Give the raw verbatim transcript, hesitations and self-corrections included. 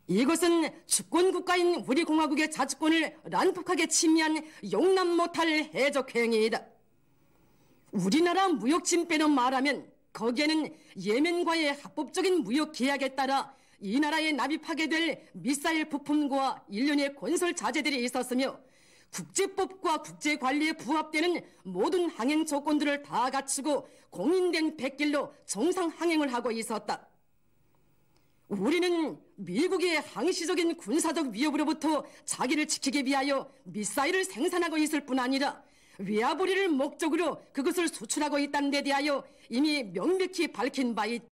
이것은 주권국가인 우리 공화국의 자주권을 난폭하게 침해한 용납 못할 해적 행위이다. 우리나라 무역 침pe는 말하면 거기에는 예멘과의 합법적인 무역 계약에 따라 이 나라에 납입하게 될 미사일 부품과 일련의 건설 자재들이 있었으며 국제법과 국제관리에 부합되는 모든 항행 조건들을 다 갖추고 공인된 백길로 정상 항행을 하고 있었다. 우리는 미국의 항시적인 군사적 위협으로부터 자기를 지키기 위하여 미사일을 생산하고 있을 뿐 아니라 외화벌이를 목적으로 그것을 수출하고 있다는 데 대하여 이미 명백히 밝힌 바 있다.